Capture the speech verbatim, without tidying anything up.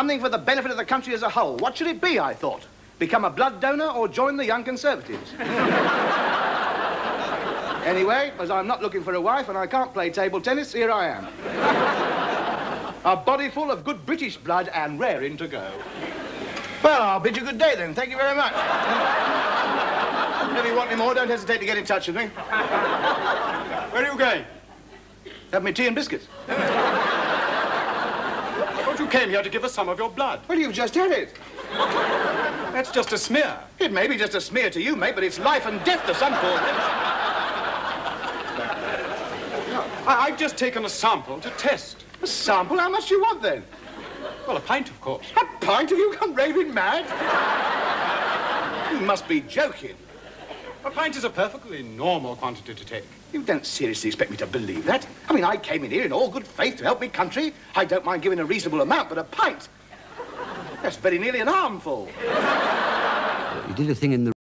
Something for the benefit of the country as a whole. What should it be, I thought? Become a blood donor or join the Young Conservatives? Anyway, as I'm not looking for a wife and I can't play table tennis, here I am. A body full of good British blood and raring to go. Well, I'll bid you good day then. Thank you very much. If you want any more, don't hesitate to get in touch with me. Where are you going? Have me tea and biscuits. I thought you came here to give us some of your blood. Well, you've just had it. That's just a smear. It may be just a smear to you, mate, but it's life and death to some poor men. I I've just taken a sample to test. A sample? How much do you want, then? Well, a pint, of course. A pint? Have you gone raving mad? You must be joking. A pint is a perfectly normal quantity to take. You don't seriously expect me to believe that? I mean, I came in here in all good faith to help me country. I don't mind giving a reasonable amount, but a pint? That's very nearly an armful. You did a thing in the